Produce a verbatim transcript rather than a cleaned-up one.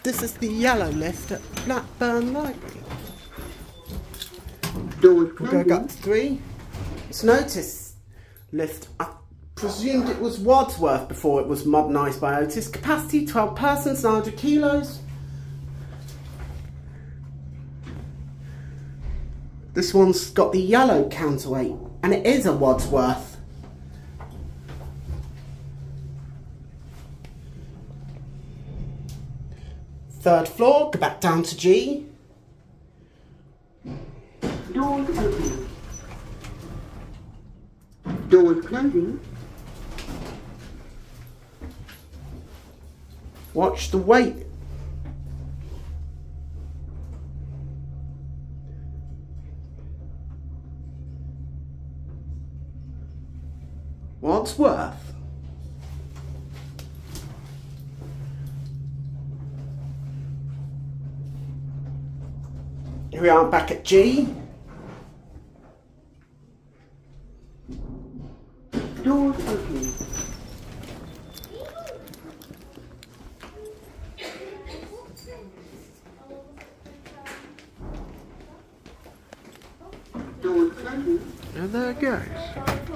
This is the yellow lift at Blackburn Library. Doors We're going to go up closing. to three. It's an Otis lift. I presumed it was Wadsworth before it was modernised by Otis. Capacity twelve persons, nine hundred kilos. This one's got the yellow counterweight, and it is a Wadsworth. Third floor, go back down to G. Doors opening. Doors closing. Watch the weight. Wadsworth. Here we are back at G. Doors opening. Doors closing. And there it goes.